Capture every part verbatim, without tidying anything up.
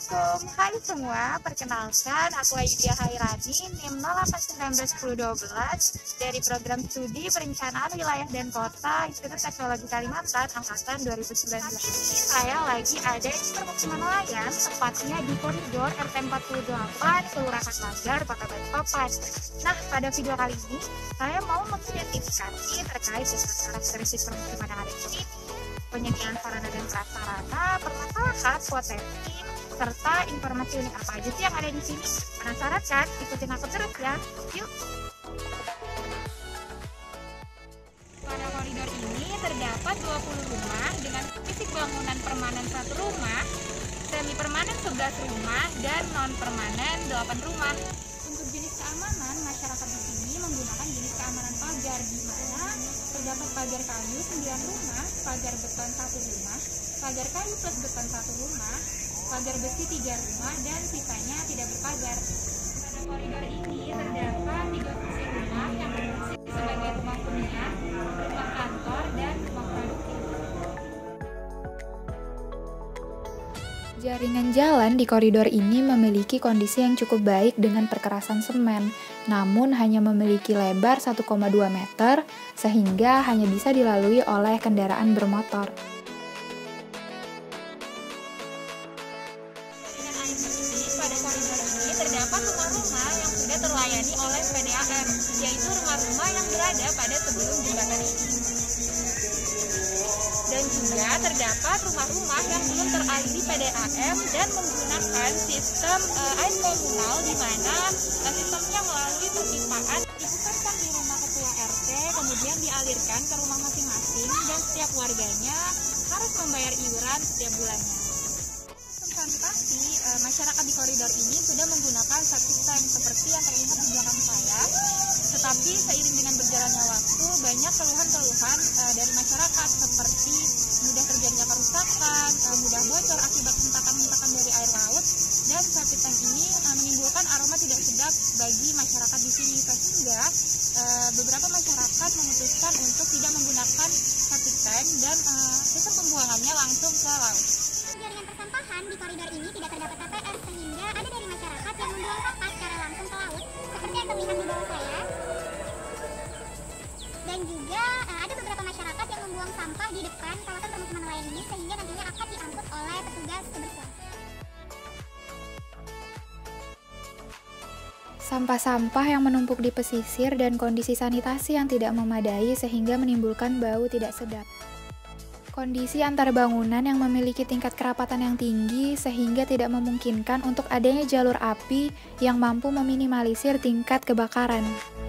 Assalamualaikum, hai semua, perkenalkan aku Aidia Hairani, NIM nol delapan sembilan satu nol satu dua dari Program Studi Perencanaan Wilayah dan Kota Institut Teknologi Kalimantan Angkatan dua ribu sembilan belas. Ini saya lagi ada di permukiman nelayan, tepatnya di koridor R T empat puluh delapan, Kelurahan Langgar, Kota Balikpapan. Nah, pada video kali ini, saya mau mengidentifikasi terkait dengan karakteristik permukiman yang ada di sini, penyediaan sarana dan prasarana, permasalahan, potensi, serta informasi unik apa aja sih yang ada di sini. Penasaran kan? Ikutin aku terus ya. Yuk! Pada koridor ini terdapat dua puluh rumah dengan fisik bangunan permanen satu rumah, semi permanen sebelas rumah, dan non permanen delapan rumah. Untuk jenis keamanan, masyarakat di sini menggunakan jenis keamanan pagar, di mana terdapat pagar kayu sembilan rumah, pagar beton satu rumah, pagar kayu plus beton satu rumah, pagar besi tiga rumah, dan sisanya tidak berpagar. Pada koridor ini terdapat tiga fungsi rumah yang berfungsi sebagai rumah hunian, rumah kantor, dan rumah produktif. Jaringan jalan di koridor ini memiliki kondisi yang cukup baik dengan perkerasan semen, namun hanya memiliki lebar satu koma dua meter, sehingga hanya bisa dilalui oleh kendaraan bermotor. Dengan air bersih, pada koridor ini terdapat rumah-rumah yang sudah terlayani oleh P D A M, yaitu rumah-rumah yang berada pada sebelum jembatan ini. Dan juga terdapat rumah-rumah yang belum teraliri P D A M dan menggunakan sistem uh, air komunal, di mana uh, sistemnya melalui perpipaan dipusatkan di rumah ketua R T, kemudian dialirkan ke rumah masing-masing, dan setiap warganya harus membayar iuran setiap bulannya. Sanitasi, uh, masyarakat di koridor ini sudah menggunakan septic tank seperti yang terlihat di belakang saya. Tetapi seiring dengan berjalannya waktu, banyak keluhan-keluhan uh, dari masyarakat seperti mudah terjadinya kerusakan, uh, mudah bocor akibat hentakan-hentakan dari air laut, dan septic tank ini uh, menimbulkan aroma tidak sedap bagi masyarakat di sini, sehingga uh, beberapa masyarakat memutuskan untuk tidak menggunakan septic tank dan uh, sistem pembuangannya langsung ke laut. Jaringan persampahan di koridor ini tidak terdapat T P S, sehingga ada dari masyarakat yang membuang sampah secara langsung ke laut, seperti yang terlihat di bawah saya. Dan juga uh, ada beberapa masyarakat yang membuang sampah di depan kawasan permukiman nelayan ini, sehingga nantinya akan diangkut oleh petugas kebersihan. Sampah-sampah yang menumpuk di pesisir dan kondisi sanitasi yang tidak memadai sehingga menimbulkan bau tidak sedap. Kondisi antar bangunan yang memiliki tingkat kerapatan yang tinggi sehingga tidak memungkinkan untuk adanya jalur api yang mampu meminimalisir tingkat kebakaran.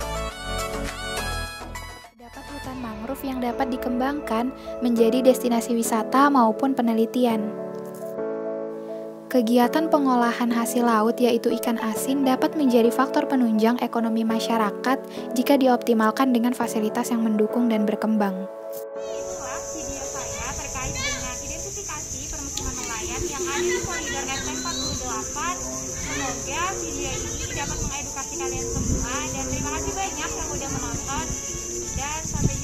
Terdapat hutan mangrove yang dapat dikembangkan menjadi destinasi wisata maupun penelitian. Kegiatan pengolahan hasil laut yaitu ikan asin dapat menjadi faktor penunjang ekonomi masyarakat jika dioptimalkan dengan fasilitas yang mendukung dan berkembang. Itulah video saya terkait dengan identifikasi permukiman nelayan yang ada di koridor R T empat puluh delapan. Semoga video ini dapat mengedukasi kalian semua, dan terima kasih banyak yang udah menonton, dan sampai jumpa.